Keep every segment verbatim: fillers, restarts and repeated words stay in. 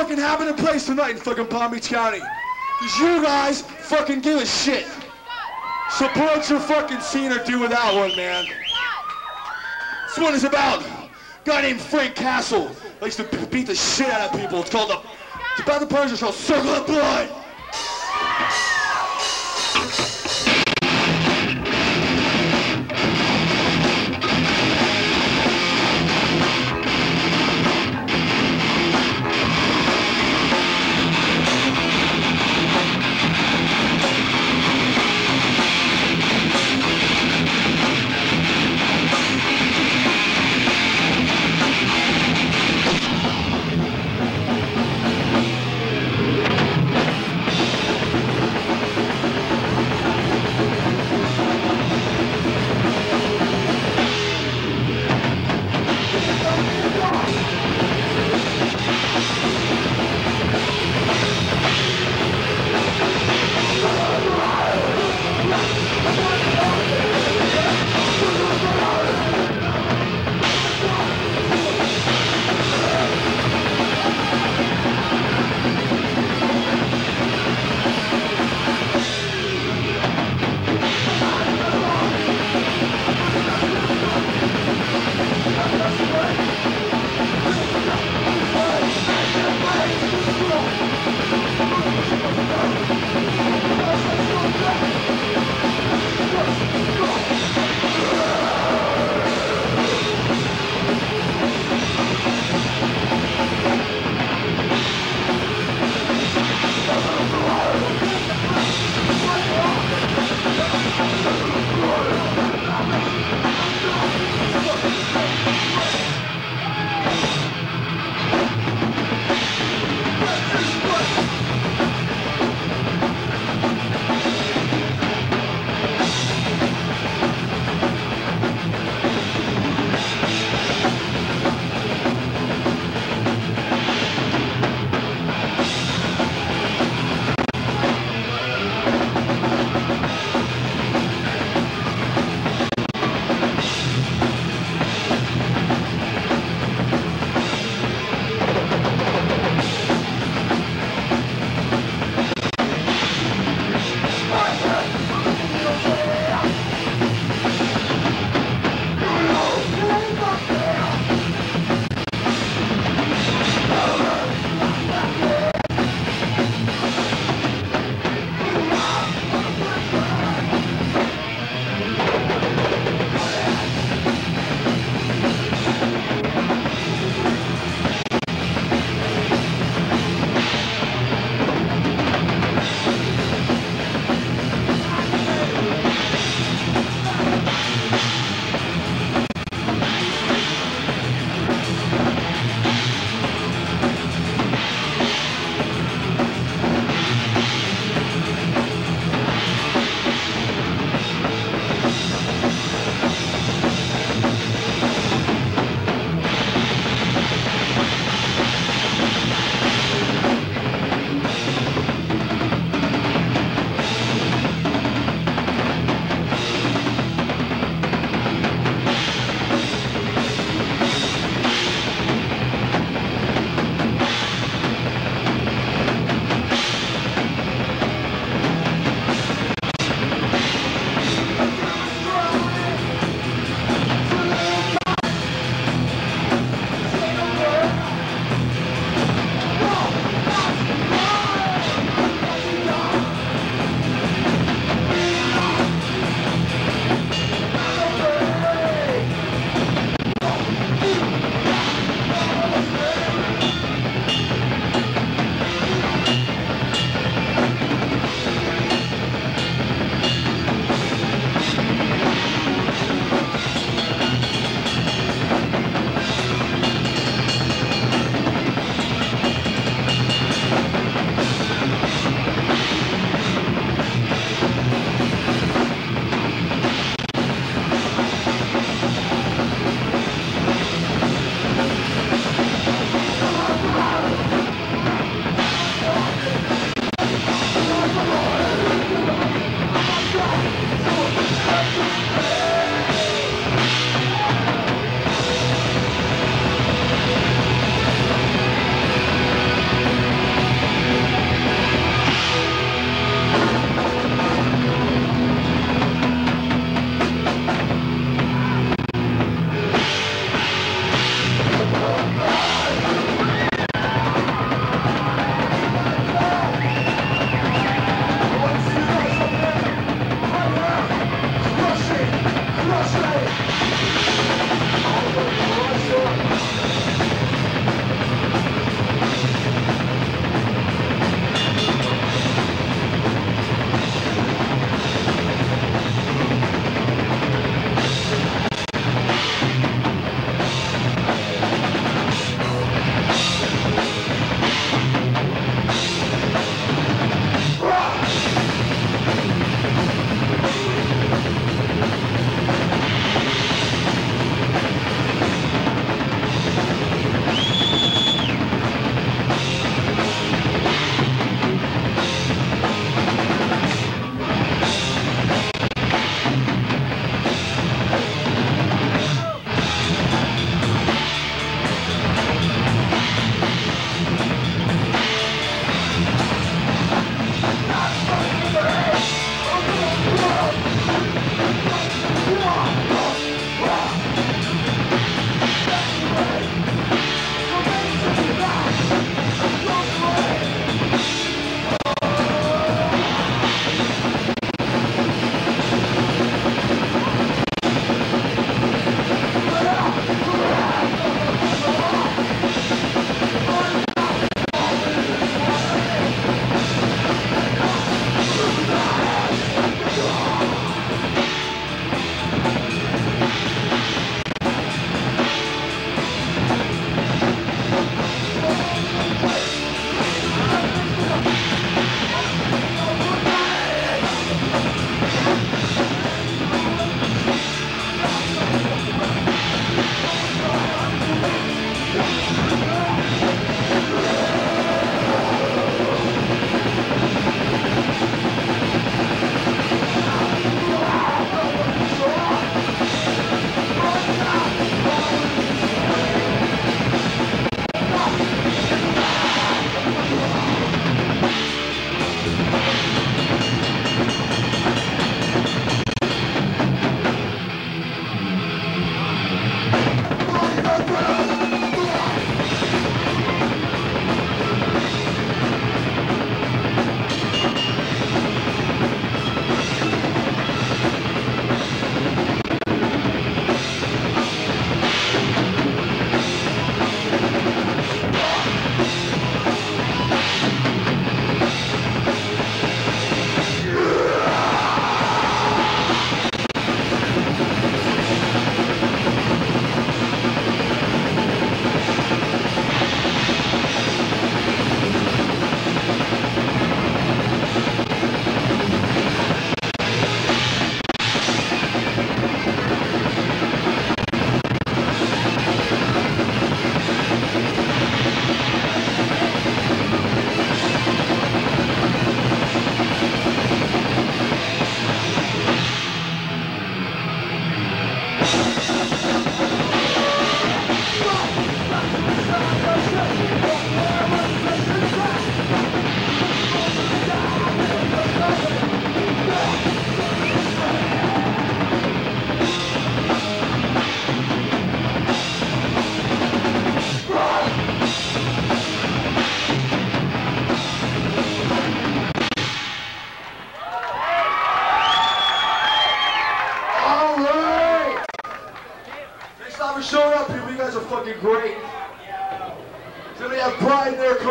fucking having a place tonight in fucking Palm Beach County. Cause you guys fucking give a shit. Support your fucking scene or do without one, man. This one is about a guy named Frank Castle. Likes to beat the shit out of people. It's called the, it's about the Persian show, Circle of Blood.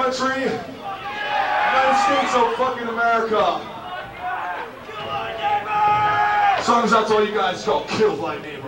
country, United States of fucking America. Songs out to all you guys called Kill Thy Neighbor.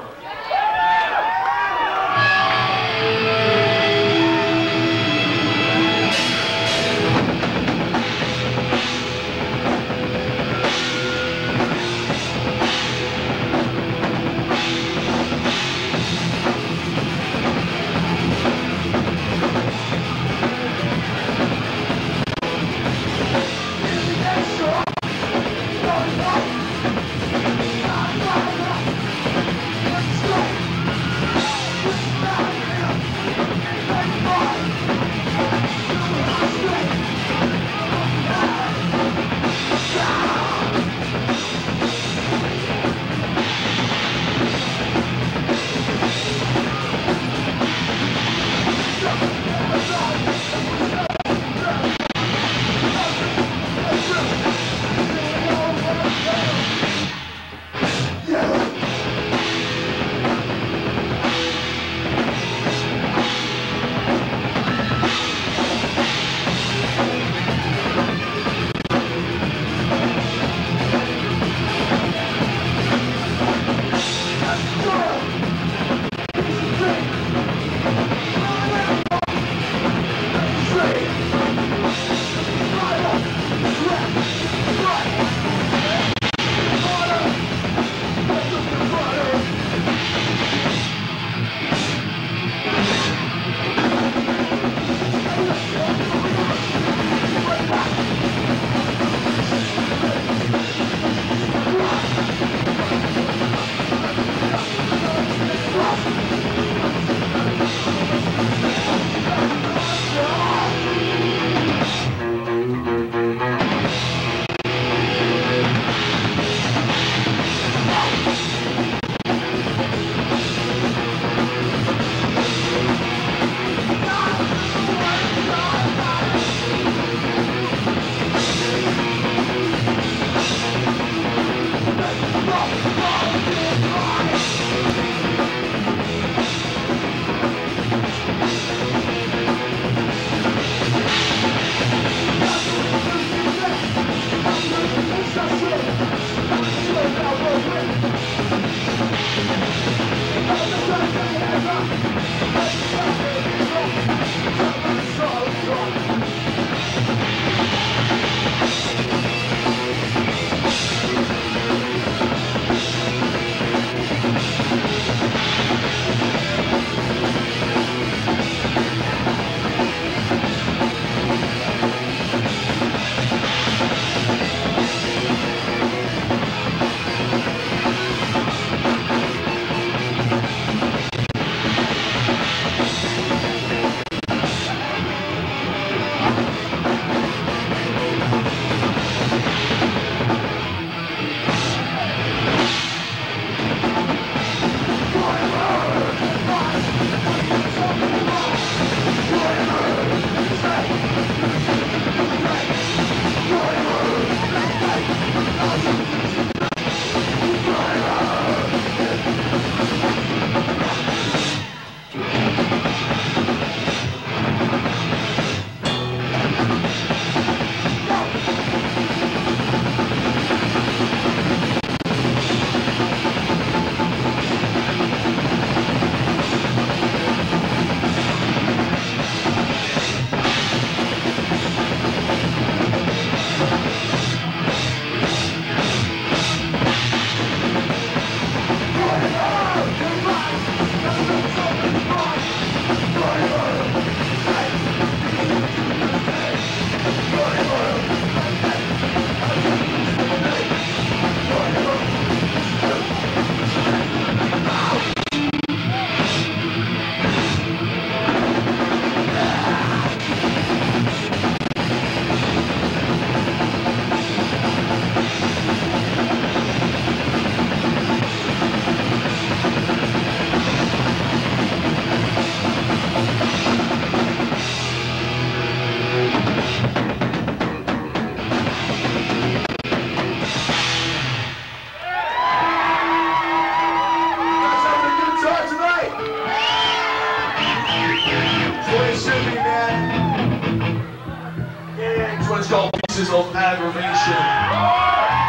called Pieces of Aggravation.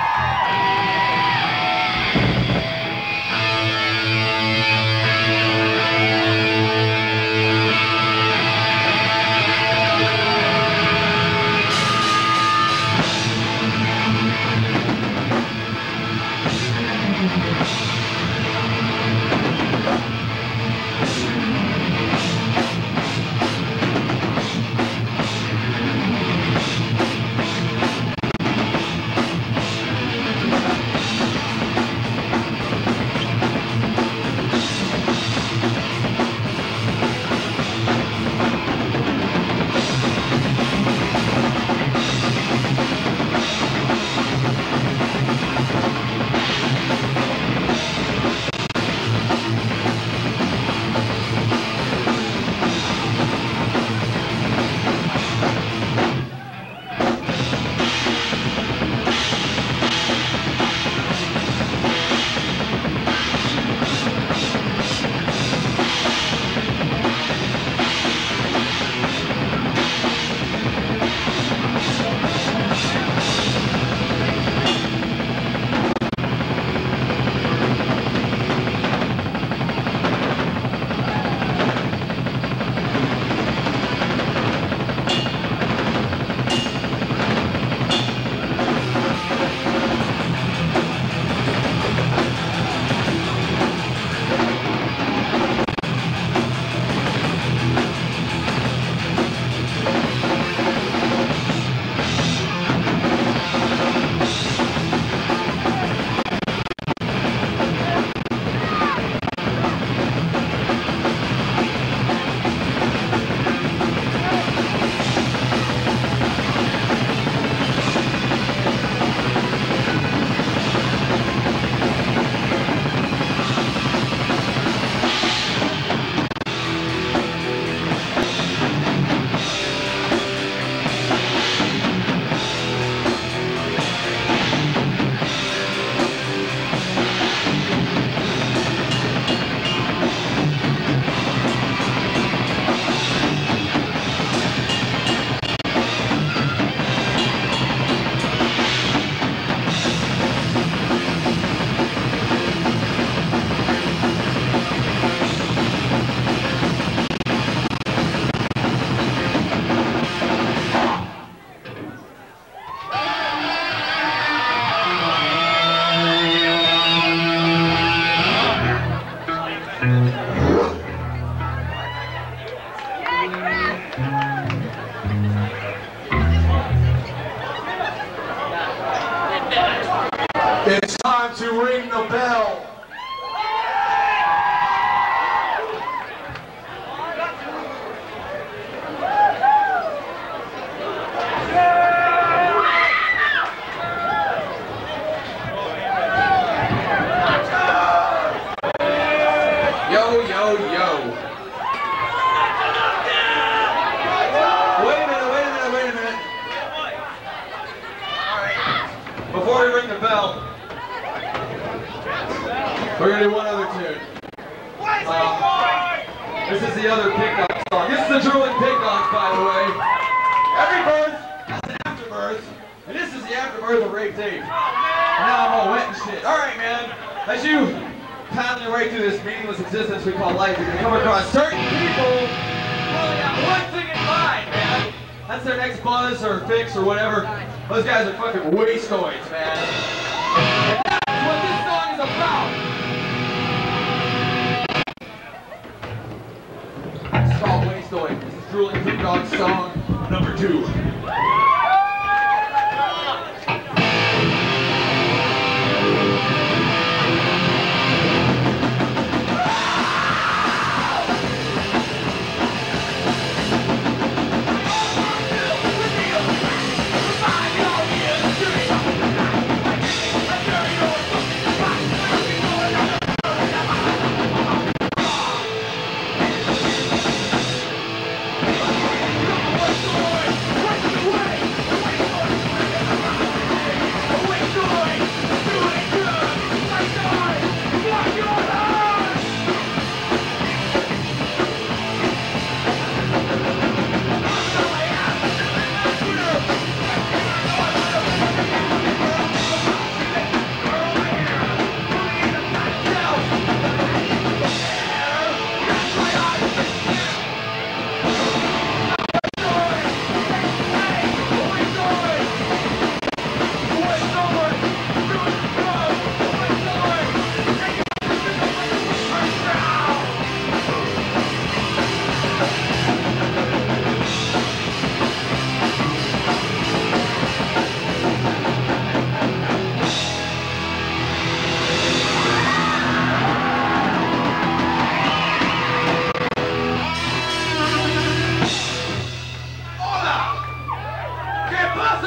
It's time to ring the bell. Yo, yo, yo. Wait a minute, wait a minute, wait a minute. Before we ring the bell, we're gonna do one other tune. Um, this is the other pickup song. This is the Drooling Pickups, by the way. Every birth has an afterbirth, and this is the afterbirth of Raped Ape. Now I'm all wet and shit. Alright, man. As you paddle your way through this meaningless existence we call life, you're gonna come across certain people who only got one thing in mind, man. That's their next buzz or fix or whatever. Those guys are fucking wasteoids, man. And that's what this song is about. It's called Wasteoid. This is Drooling Pickups song number two. What the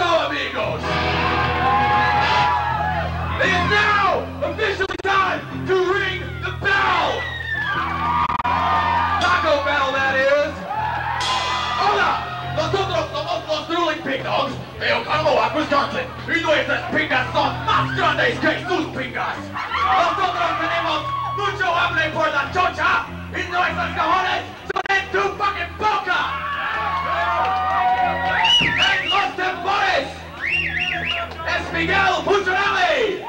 so, amigos. It is now officially time to ring the bell. Taco bell, that is. Hola, nosotros somos los Drooling Pig Dogs de Upconvert, Wisconsin. Y nuestras pingas son más grandes que sus pingas. Nosotros tenemos mucho hambre por la chocha y nuestros cojones son en tu fucking boca. En los tambores es Miguel Puccinelli.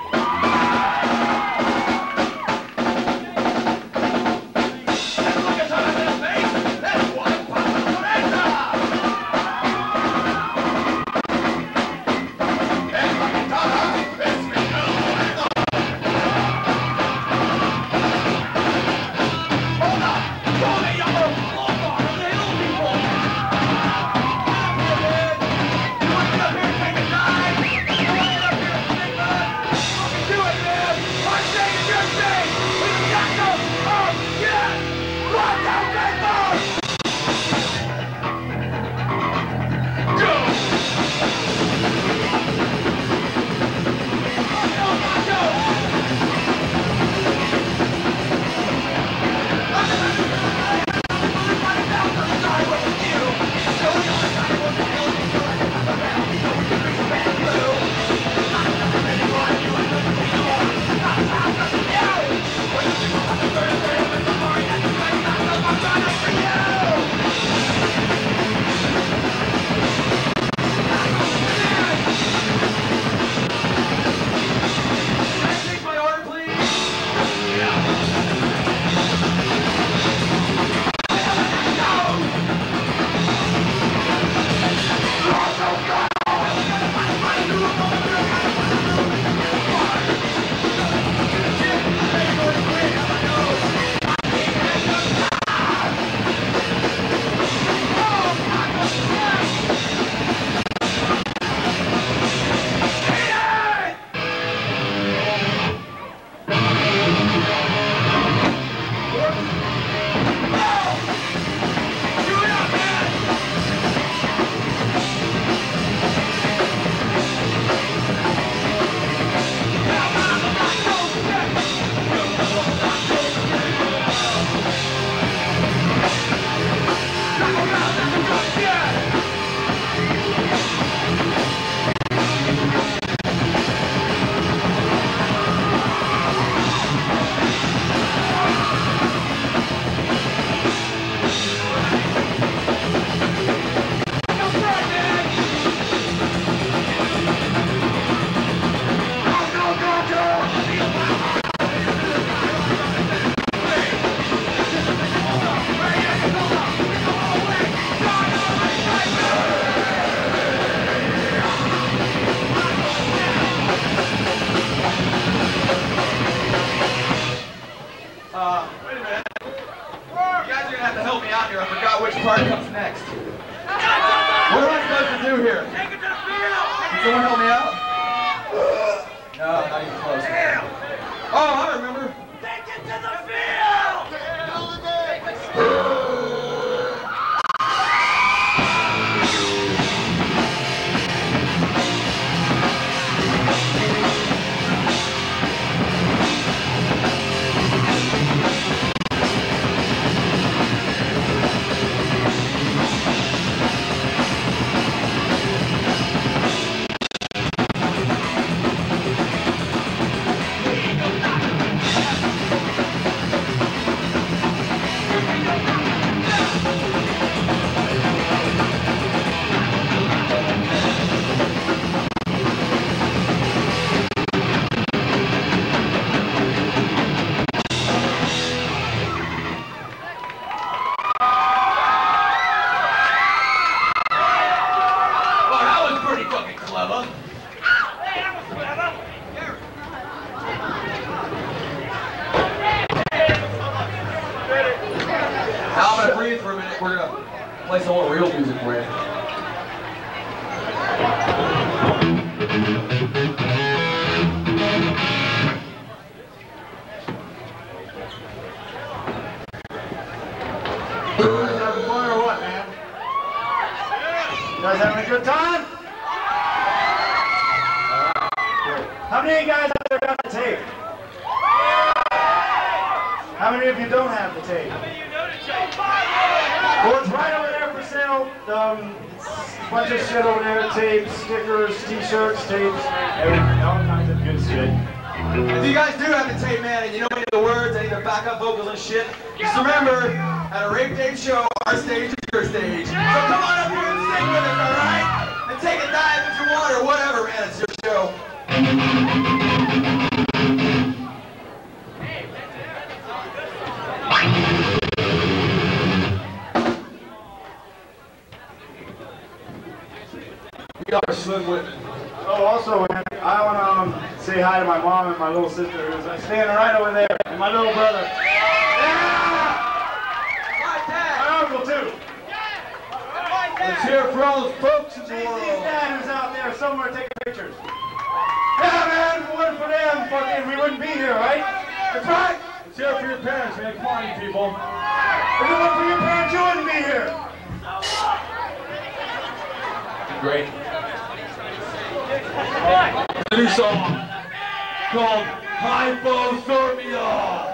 You guys having a good time? many guys out there got the tape? How many of you don't have the tape? How many of you know the tape? Well, it's right over there for sale. Um, it's a bunch of shit over there. Tapes, stickers, t-shirts, tapes, everything, all kinds of good shit. If you guys do have the tape, man, and you know any of the words, any of the backup vocals and shit, just remember, at a Raped Ape show, our stage is your stage. So come on up here and sing with us, alright? And take a dive if you want, or whatever, man, it's your show. We got our Slim Whitman. Oh, also, man, I want to um, say hi to my mom and my little sister who's uh, standing right over there, and my little brother. Yeah! My uncle, too. Let's hear it for all those folks in the J C's world. dad who's out there somewhere taking pictures. Yeah, man, if it wasn't for them, fucking, we wouldn't be here, right? That's right. Let's hear it for your parents, man. Come on, you people. If it wasn't for your parents, you wouldn't be here. Great. A new song called Hypothermia.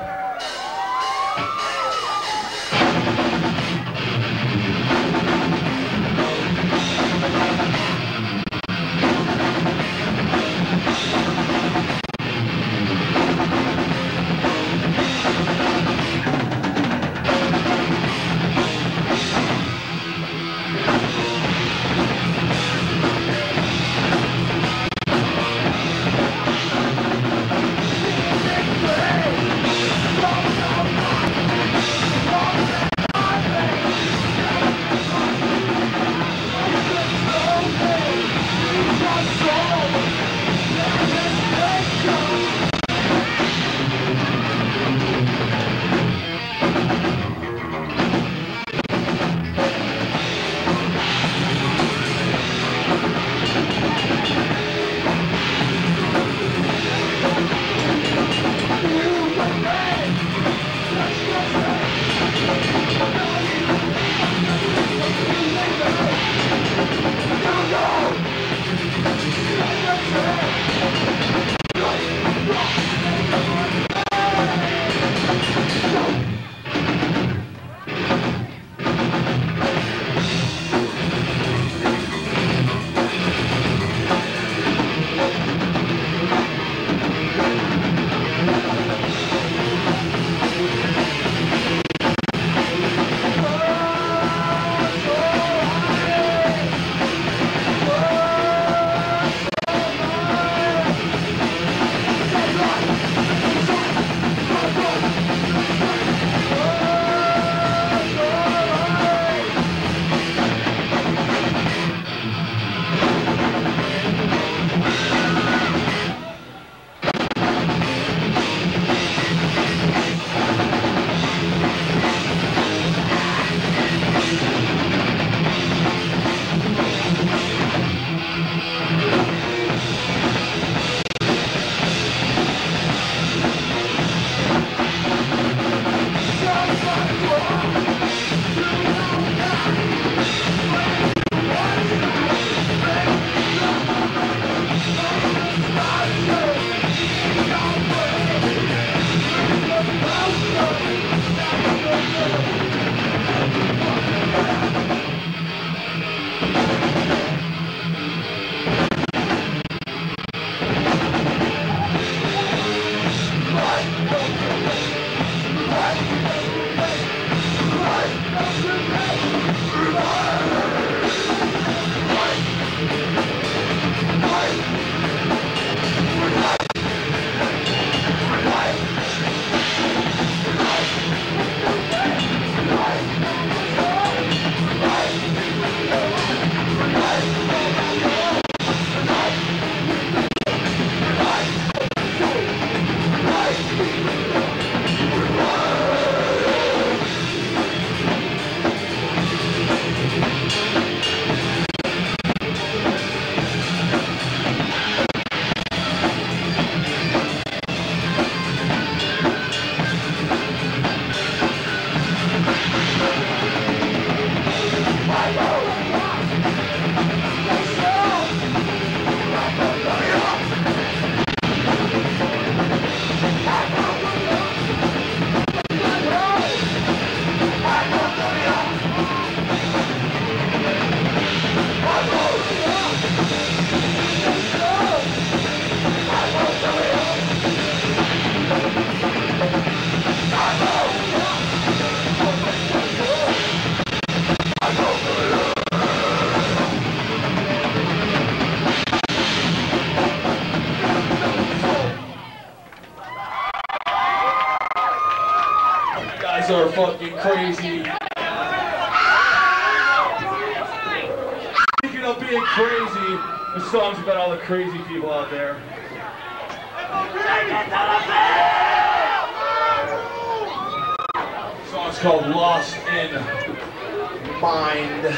songs are fucking crazy. Speaking of being crazy, the song's about all the crazy people out there. The song's called Lost in Mind.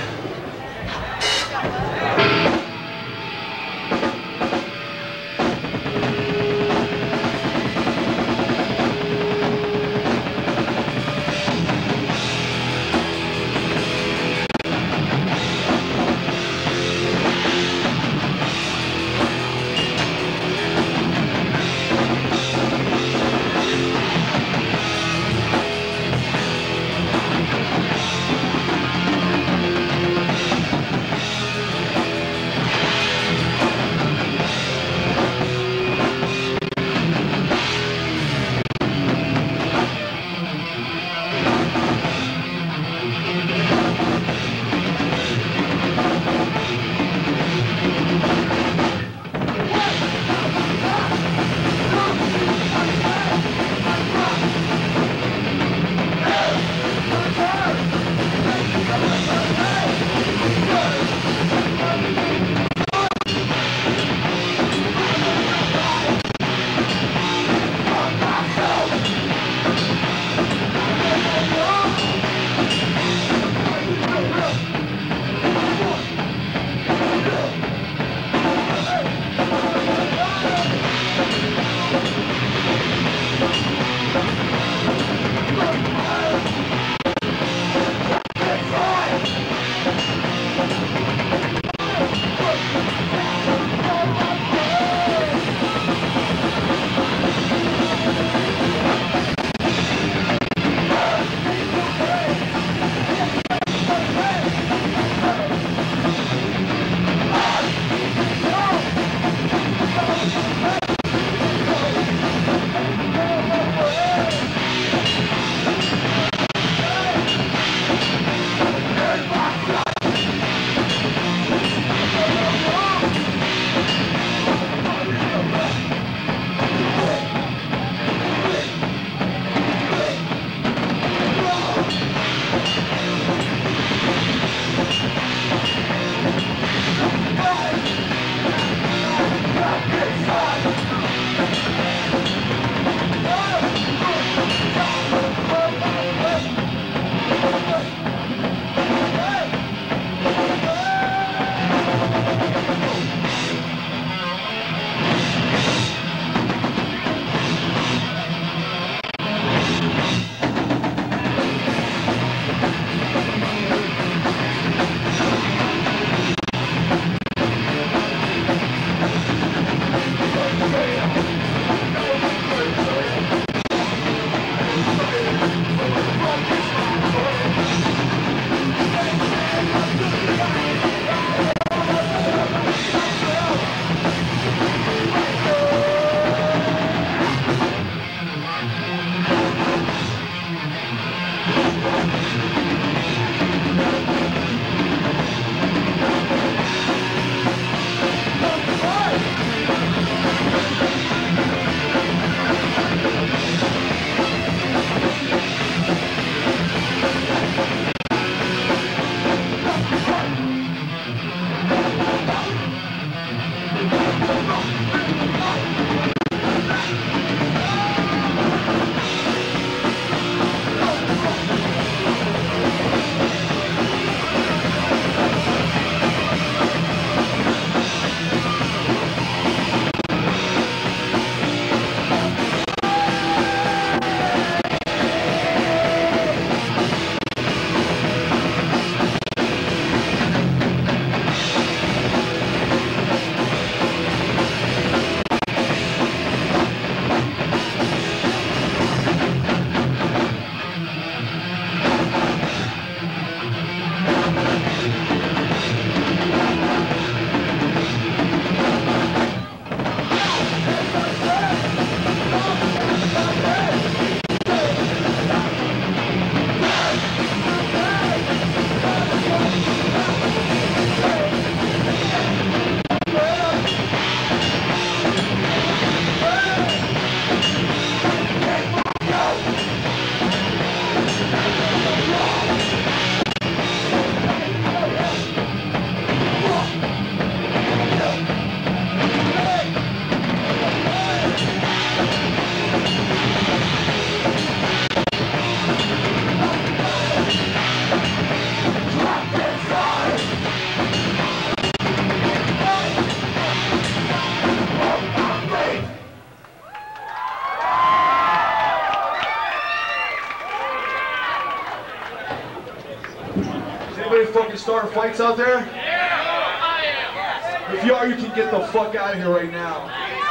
starting fights out there? Yeah, I am. If you are, you can get the fuck out of here right now.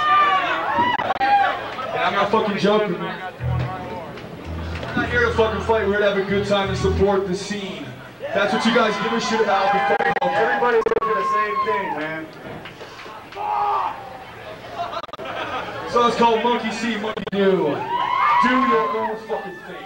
And I'm not fucking joking, man. We're not here to fucking fight. We're here to have a good time and support the scene. That's what you guys give a shit about. Everybody's looking the same thing, man. So it's called Monkey See, Monkey Do. Do your own fucking thing.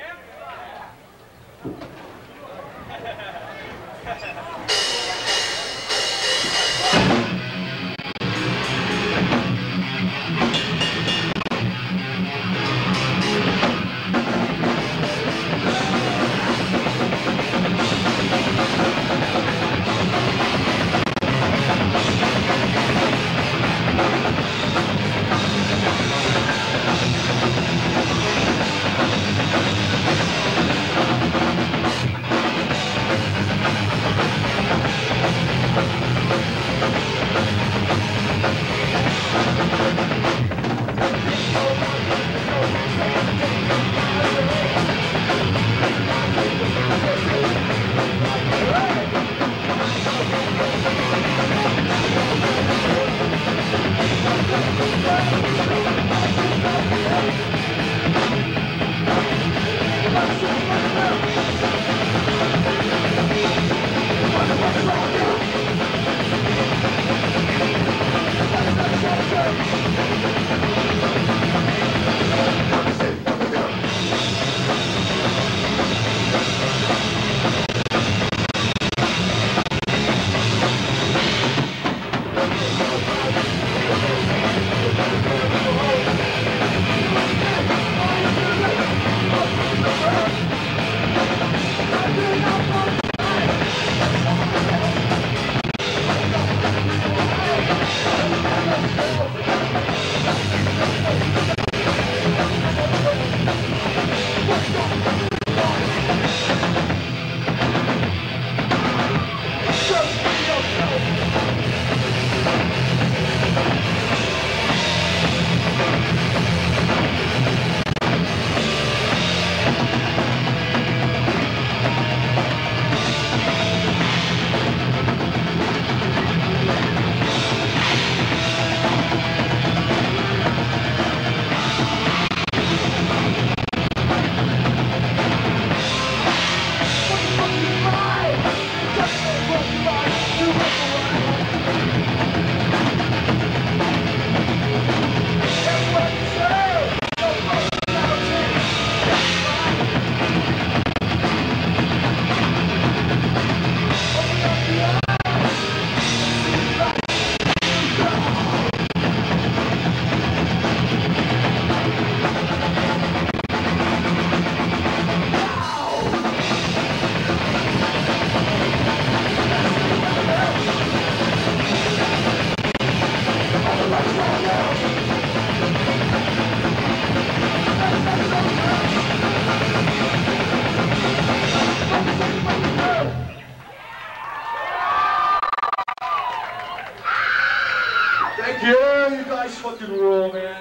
Fucking rule, man.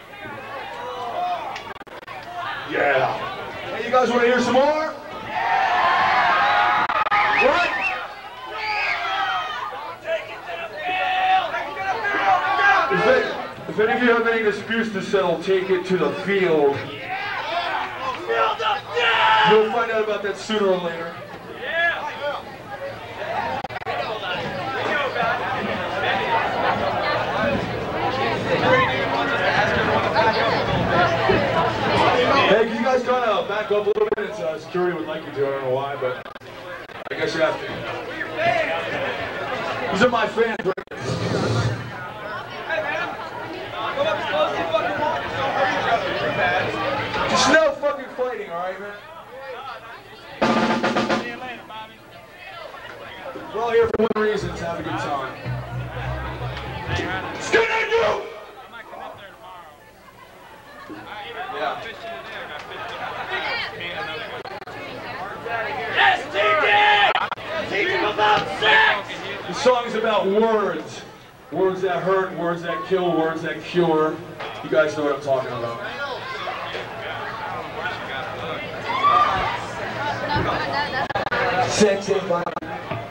Yeah. Hey, you guys want to hear some more? What? If, it, if any of you have any disputes to settle, take it to the field. You'll find out about that sooner or later. Hey, can you guys kind of back up a little bit? It's, uh, security would like you to, I don't know why, but I guess you have to. These are my fans. Hey, man. Go up close to fucking walk. Just no fucking fighting, alright, man? See you later, Bobby. We're all here for one reason, to have a good time. Scoot on you! I might come up there tomorrow. Yeah. Yes, T J! Teach him about sex! The song is about words. Words that hurt, words that kill, words that cure. You guys know what I'm talking about. Sex ain't fun.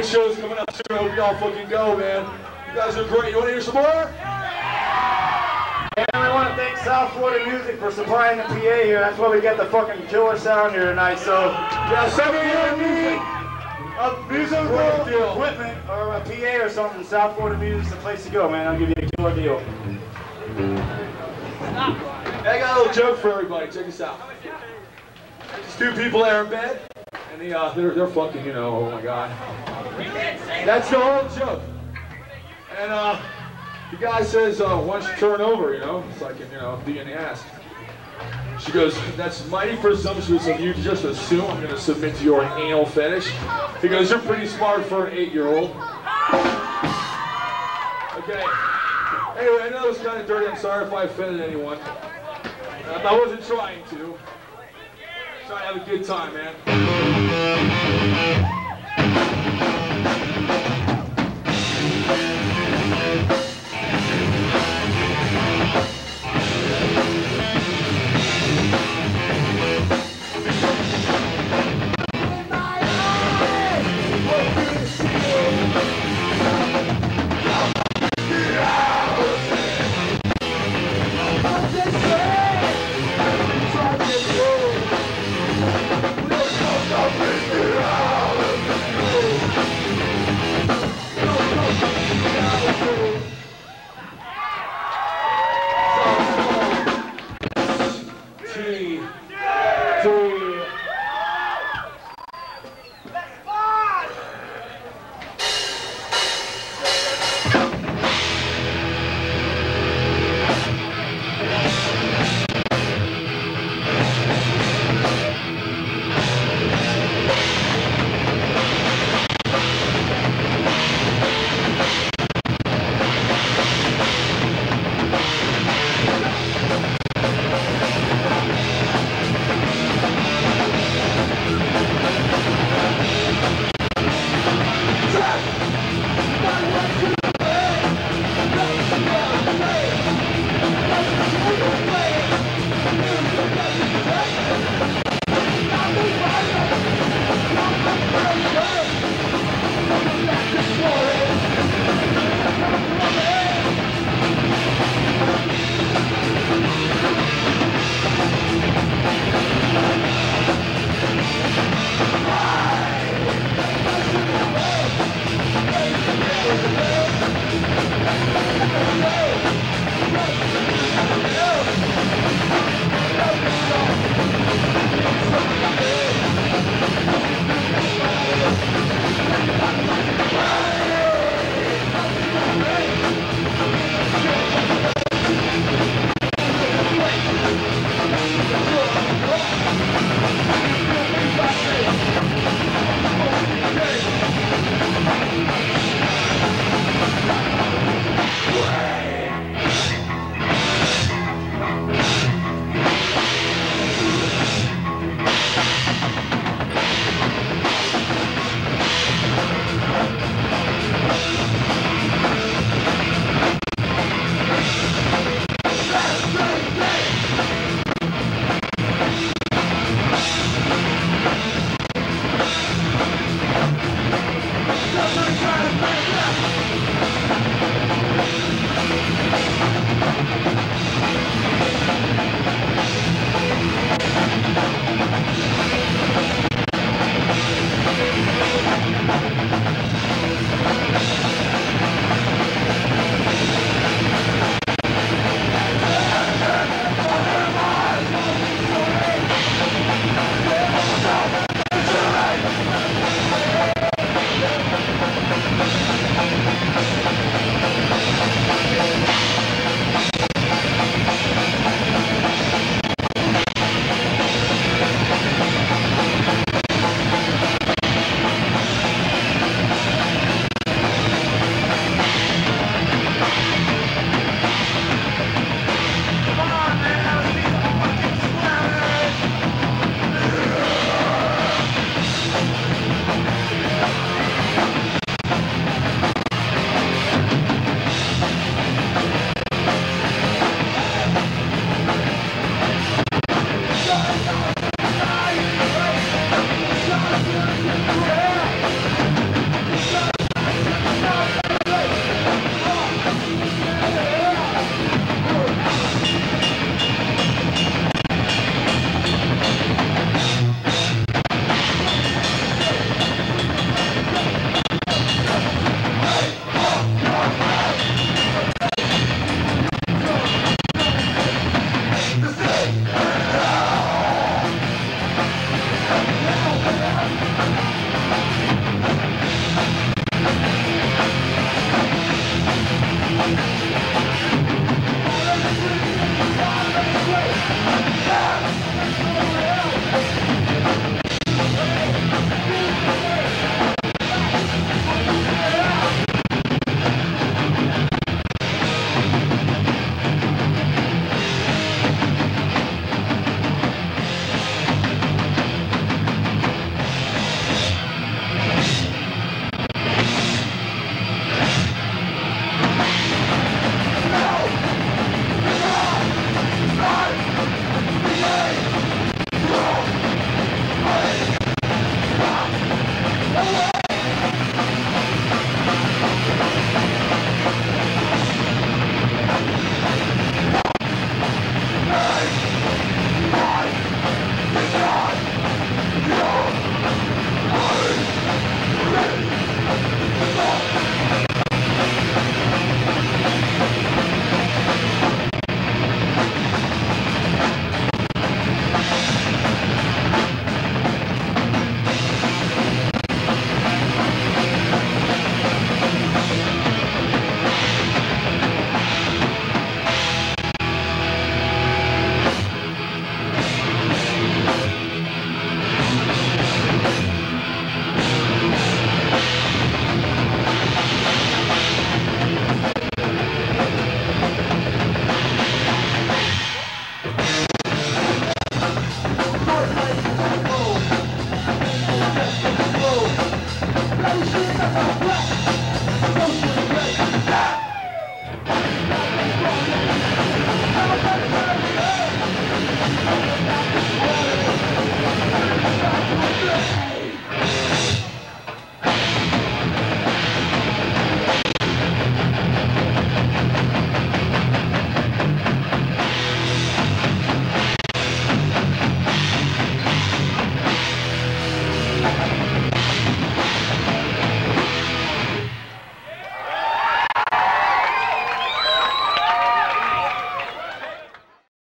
Great shows coming up soon. I hope y'all fucking go, man. You guys are great. You want to hear some more? And we want to thank South Florida Music for supplying the P A here. That's why we get the fucking killer sound here tonight. So, Yeah, some of you need a musical equipment or a P A or something, South Florida Music's the place to go, man. I'll give you a killer deal. I got a little joke for everybody. Check this out. These two people there in bed, and they, uh, they're, they're fucking, you know, oh my god. That's the whole joke. And uh, the guy says, uh, why don't you turn over, you know? It's like, you know, be in the ass. She goes, that's mighty presumptuous of you to just assume I'm going to submit to your anal fetish. He goes, you're pretty smart for an eight-year-old. Okay. Anyway, I know it was kind of dirty. I'm sorry if I offended anyone. Um, I wasn't trying to. Trying to have a good time, man. Way! I'm a